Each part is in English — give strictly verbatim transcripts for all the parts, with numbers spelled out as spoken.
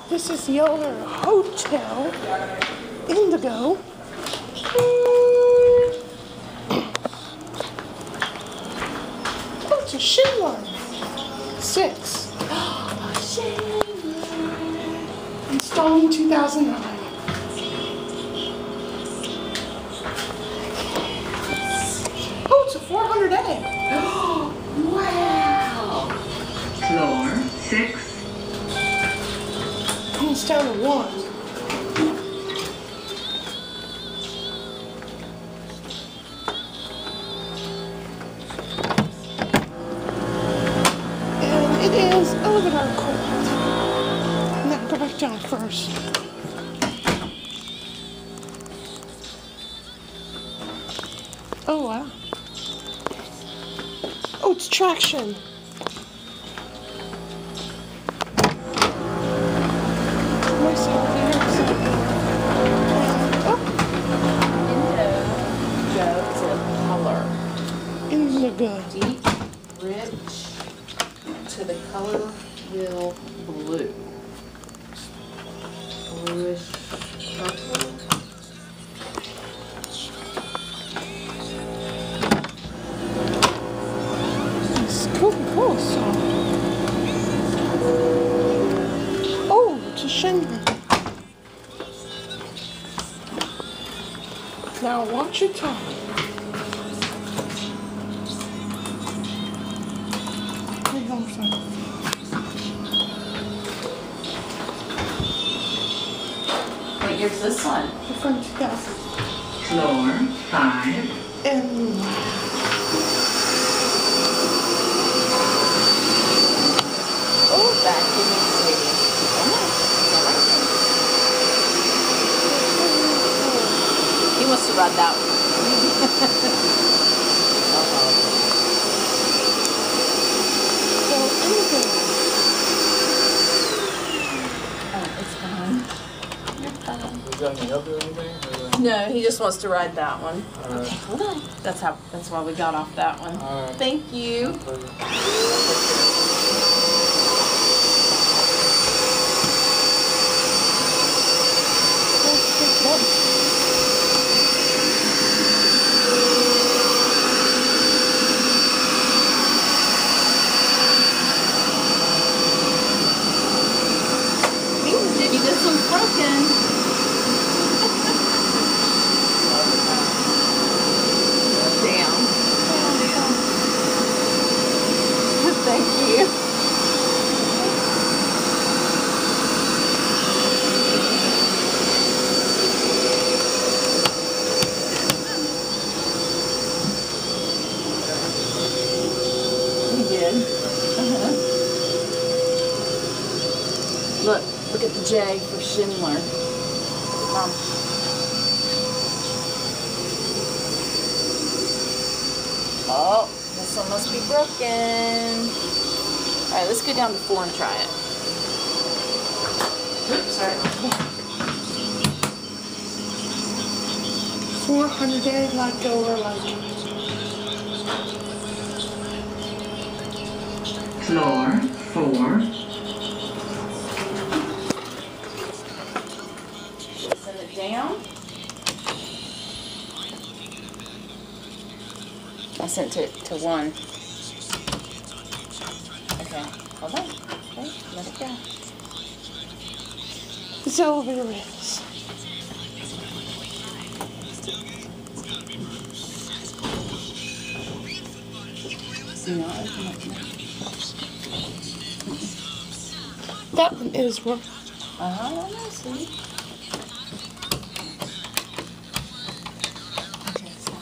This is the owner of Hotel Indigo. Oh, it's a Schindler. Six. Installed in two thousand nine. Oh, it's a four hundred A. Wow. Floor six. It's down to one. And it is a little bit on cold. Now go back down first. Oh wow. Oh, it's traction. Indigo. Deep, rich, to the color wheel blue. Bluish purple. It's Coca-Cola song. Oh, it's a Schindler. Now watch your tongue. What year's this one? From two thousand. Floor five. And Oh, back to me, sweetie. He wants to ride that one. Is that any other anything? No, he just wants to ride that one. Alright. Okay, hold on. That's how. That's why we got off that one. Alright. Thank you. Maybe this one's broken. Thank you. You did. Uh-huh. Look, look at the J for Schindler. Mom. Oh. This one must be broken. Alright, let's go down to four and try it. Oops, sorry. four hundred A like over like. Floor four. Send it down. I sent it to one. Okay, hold on. Okay, let it go. This elevator is. No, open up now. That one is work. Uh-huh, I know, sweetie. Okay, stop.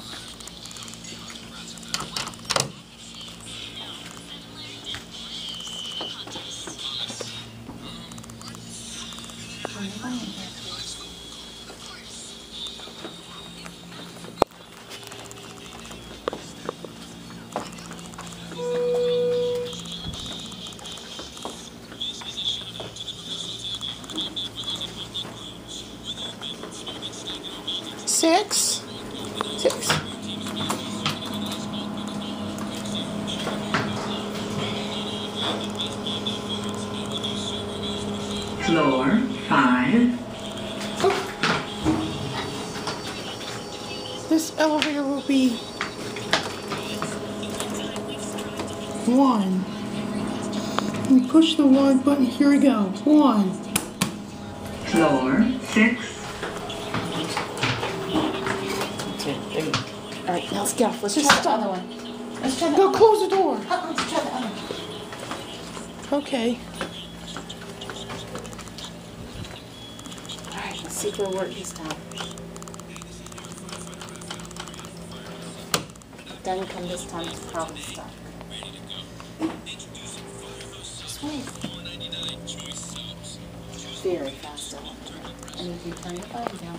Six. Six. Floor Floor five. This elevator will be one. We push the one button. Here we go. One. Floor six. Two, three. All right, now let's get off. Let's Just try the stop. other one. Let's try the Go other close the door. one. Uh-uh, let's try the other one. Okay. All right, let's see if it'll work this time. Doesn't come this time, it's probably stuck. Just wait. Very fast elevator. And if you turn the volume down,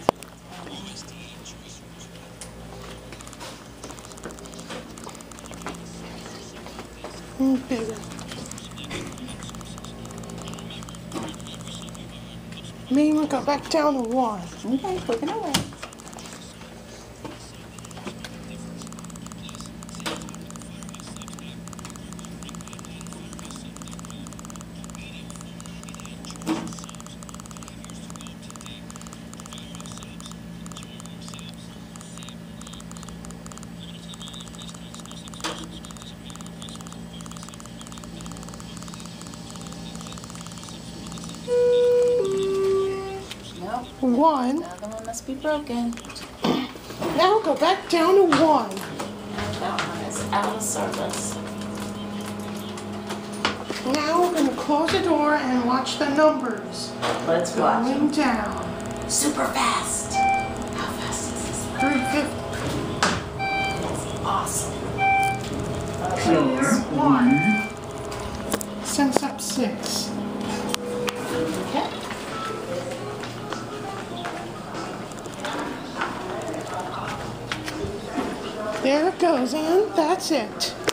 Mm, bigger. Maybe we'll go back down to one. okay, clicking away. Nope, One. the other one must be broken. Now go back down to one. That one is out of service. Now we're going to close the door and watch the numbers Let's watch them. going down. Super fast. How fast is this? three fifty. That's awesome. Floor one. Sense up six. Okay. There it goes, and that's it.